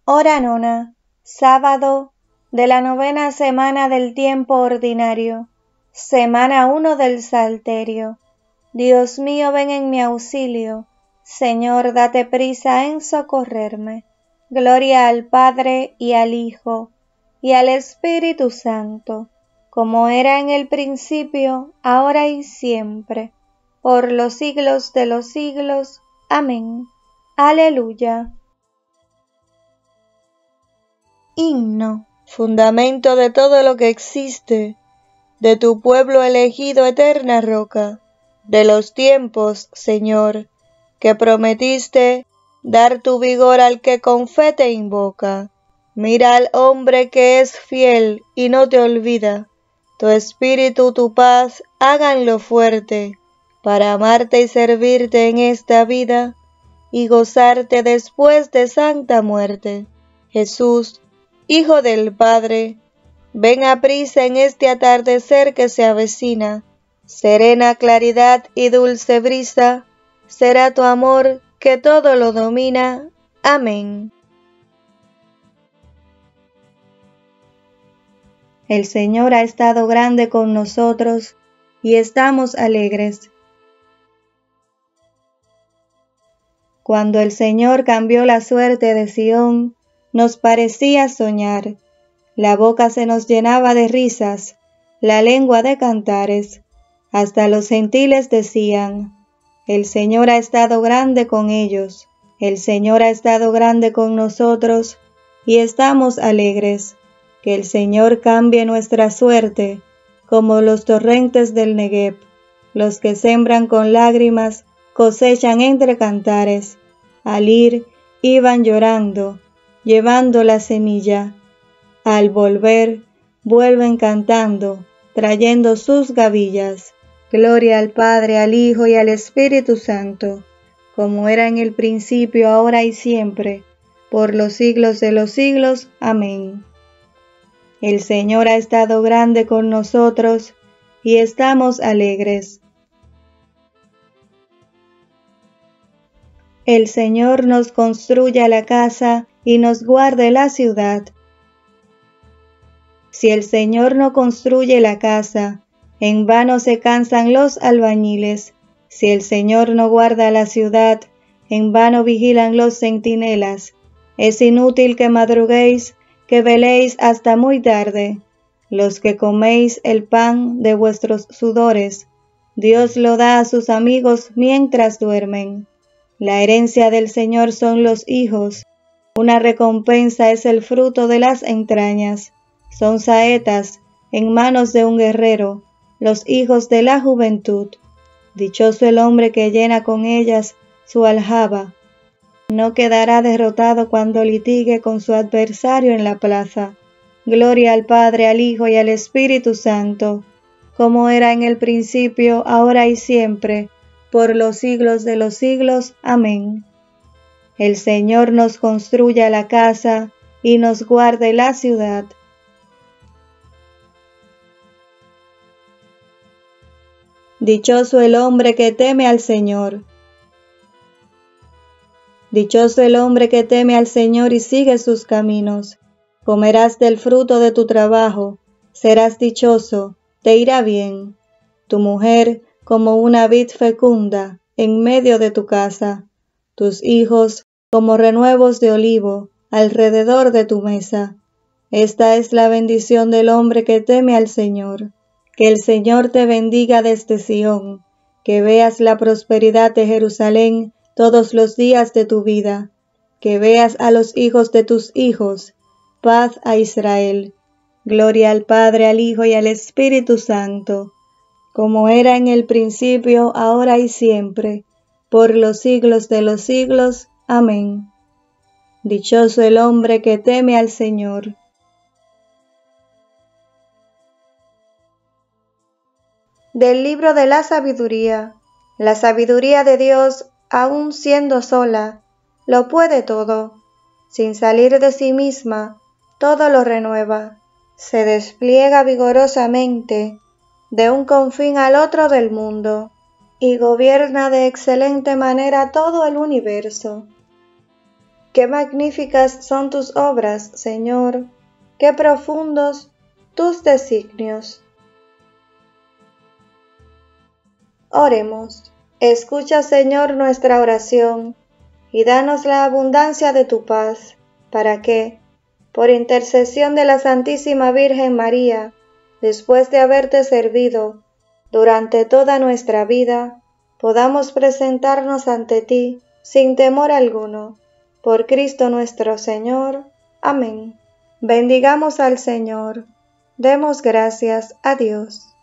Hora nona, sábado de la novena semana del tiempo ordinario, semana 1 del Salterio. Dios mío, ven en mi auxilio. Señor, date prisa en socorrerme. Gloria al Padre y al Hijo y al Espíritu Santo, como era en el principio, ahora y siempre, por los siglos de los siglos. Amén. Aleluya. Himno. Fundamento de todo lo que existe, de tu pueblo elegido, eterna roca, de los tiempos, Señor, que prometiste dar tu vigor al que con fe te invoca. Mira al hombre que es fiel y no te olvida. Tu espíritu, tu paz, háganlo fuerte, para amarte y servirte en esta vida, y gozarte después de santa muerte. Jesús, Hijo del Padre, ven aprisa en este atardecer que se avecina. Serena claridad y dulce brisa, será tu amor que todo lo domina. Amén. El Señor ha estado grande con nosotros y estamos alegres. Cuando el Señor cambió la suerte de Sión, nos parecía soñar. La boca se nos llenaba de risas, la lengua de cantares. Hasta los gentiles decían: el Señor ha estado grande con ellos, el Señor ha estado grande con nosotros, y estamos alegres. Que el Señor cambie nuestra suerte, como los torrentes del Negueb. Los que sembran con lágrimas, cosechan entre cantares. Al ir, iban llorando, llevando la semilla. Al volver, vuelven cantando, trayendo sus gavillas. Gloria al Padre, al Hijo y al Espíritu Santo, como era en el principio, ahora y siempre, por los siglos de los siglos. Amén. El Señor ha estado grande con nosotros y estamos alegres. El Señor nos construya la casa y nos guarde la ciudad. Si el Señor no construye la casa, en vano se cansan los albañiles. Si el Señor no guarda la ciudad, en vano vigilan los centinelas. Es inútil que madruguéis, que veléis hasta muy tarde. Los que coméis el pan de vuestros sudores, Dios lo da a sus amigos mientras duermen. La herencia del Señor son los hijos, una recompensa es el fruto de las entrañas. Son saetas en manos de un guerrero, los hijos de la juventud. Dichoso el hombre que llena con ellas su aljaba. No quedará derrotado cuando litigue con su adversario en la plaza. Gloria al Padre, al Hijo y al Espíritu Santo, como era en el principio, ahora y siempre, por los siglos de los siglos. Amén. El Señor nos construya la casa y nos guarde la ciudad. Dichoso el hombre que teme al Señor. Dichoso el hombre que teme al Señor y sigue sus caminos. Comerás del fruto de tu trabajo, serás dichoso, te irá bien. Tu mujer como una vid fecunda en medio de tu casa, tus hijos como renuevos de olivo alrededor de tu mesa. Esta es la bendición del hombre que teme al Señor. Que el Señor te bendiga desde Sión, que veas la prosperidad de Jerusalén todos los días de tu vida, que veas a los hijos de tus hijos, paz a Israel. Gloria al Padre, al Hijo y al Espíritu Santo, como era en el principio, ahora y siempre, por los siglos de los siglos. Amén. Dichoso el hombre que teme al Señor. Del libro de la sabiduría de Dios, aun siendo sola, lo puede todo. Sin salir de sí misma, todo lo renueva. Se despliega vigorosamente de un confín al otro del mundo y gobierna de excelente manera todo el universo. Qué magníficas son tus obras, Señor, qué profundos tus designios. Oremos. Escucha, Señor, nuestra oración, y danos la abundancia de tu paz, para que, por intercesión de la Santísima Virgen María, después de haberte servido durante toda nuestra vida, podamos presentarnos ante ti sin temor alguno. Por Cristo nuestro Señor. Amén. Bendigamos al Señor. Demos gracias a Dios.